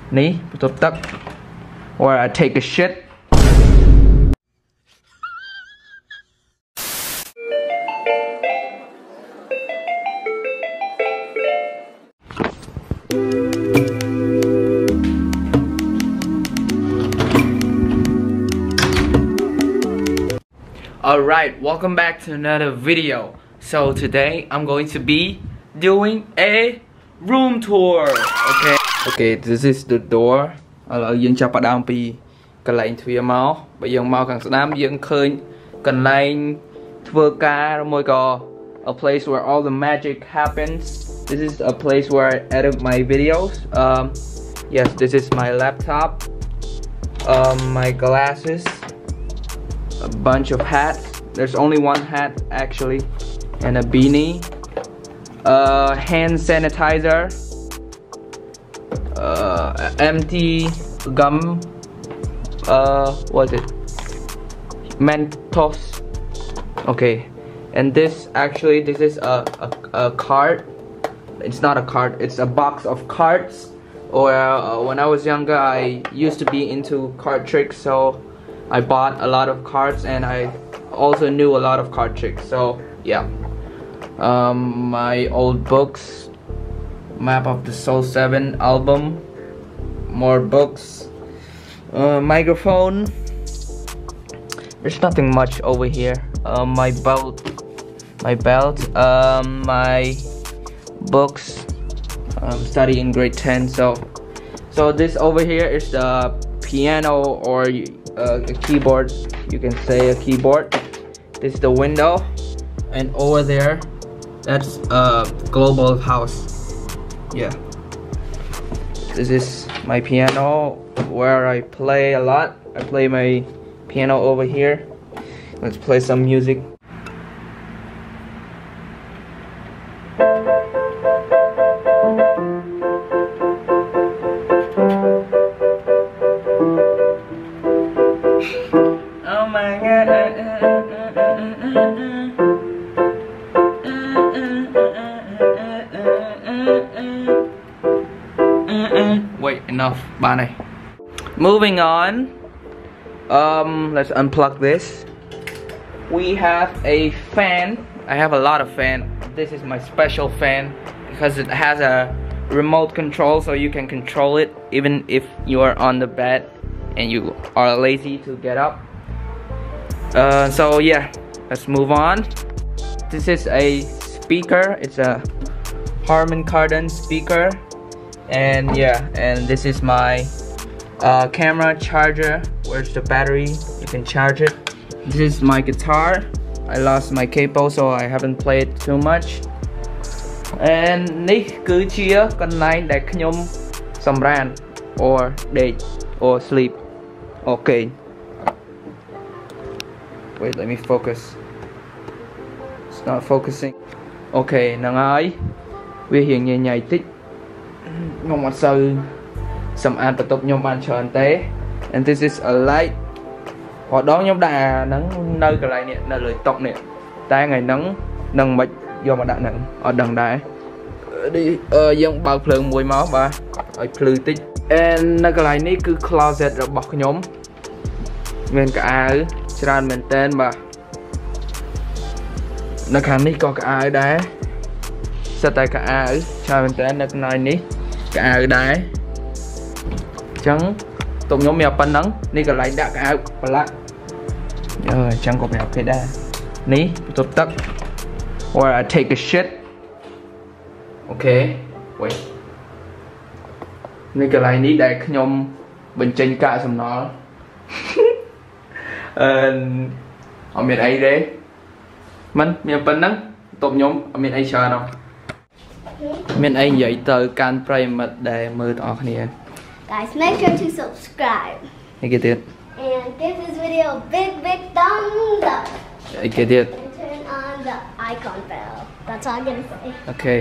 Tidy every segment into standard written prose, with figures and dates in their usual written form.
Ní tôi tắc. Or I take a shit. Alright, welcome back to another video. So today I'm going to be doing a room tour. Okay, this is the door. Dươngចាប់ផ្ដើមពីកន្លែងទ្វារមកបើយើងមកខាងស្ដាំយើងឃើញកន្លែងធ្វើការមួយក៏ a place where all the magic happens. This is a place where I edit my videos. Yes, this is my laptop. My glasses. A bunch of hats. There's only one hat actually, and a beanie. Hand sanitizer. Empty gum. What is it? Mentos. Okay, and this is a card. It's not a card. It's a box of cards. Or when I was younger, I used to be into card tricks, so I bought a lot of cards, and I also knew a lot of card tricks. So yeah, my old books, Map of the Soul 7 album, more books, microphone. There's nothing much over here. My belt, my books. I'm studying grade 10, so this over here is the piano, or a keyboard. You can say a keyboard. This is the window, and over there, that's a global house. Yeah. This is my piano where I play a lot. I play my piano over here. Let's play some music. Oh my god. Wait, enough. Bye. Moving on. Let's unplug this. We have a fan. I have a lot of fan. This is my special fan because it has a remote control, so you can control it even if you are on the bed and you are lazy to get up. So yeah, let's move on. This is a speaker. It's a Harman Kardon speaker, and yeah, and this is my camera charger. Where's the battery? You can charge it. This is my guitar. I lost my capo, so I haven't played too much. Andនេះគឺជាកន្លែងដែលខ្ញុំសម្រាន or ដេក or sleep. Okay. Wait, let me focus. It's not focusing. Okay, ហ្នឹងហើយវារៀងញ៉ៃៗតិចខ្ញុំអត់សូវសម្អាតបន្ទប់ខ្ញុំបានច្រើនទេ and this is a light ម្ដងខ្ញុំដាក់អាហ្នឹងនៅកន្លែងនេះនៅលើតុនេះតែថ្ងៃហ្នឹងនឹងមិនយកមកដាក់ហ្នឹងអត់ដឹងដែរយើងបើកភ្លើងមួយមកបាទឲ្យភ្លឺតិច and នៅកន្លែងនេះគឺ closet របស់ខ្ញុំមានកៅអៅច្រើនមែនតើបាទនៅខាងនេះក៏កៅអៅដែរសិតតែកៅអៅច្រើនមែនតើនៅក្នុងនេះកៅអៅដែរអញ្ចឹងតុកខ្ញុំមានប៉ុណ្ណឹងនេះកន្លែងដាក់កៅអៅប្រឡាក់អញ្ចឹងក៏ប្រាប់គេដែរនេះបន្ទប់ទឹក or I take a shit. Okay, wait. នេះកន្លែងនេះដែលខ្ញុំបញ្ចេញកាកសំណល់អត់មានអីទេមិនមានប៉ុណ្ណឹងបន្ទប់ខ្ញុំអត់មានអីច្រើនទេមានអីនិយាយទៅកាន់ប្រិយមិត្តដែលមើលទាំងអស់គ្នា Guys, make sure to subscribe. I get it. And give this video a big thumbs up. I get it. And turn on the icon bell. That's all I'm gonna say. Okay.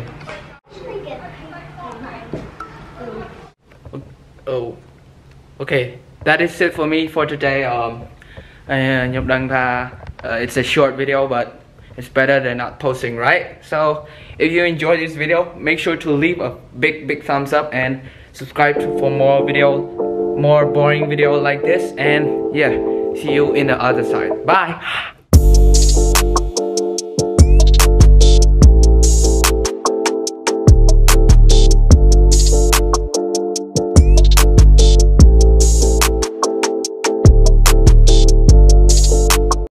Oh. Okay. That is it for me for today.ខ្ញុំដឹងថា it's a short video, but it's better than not posting, right? So if you enjoyed this video, make sure to leave a big thumbs up and subscribe for more video, more boring video like this, and yeah, see you in the other side. Bye.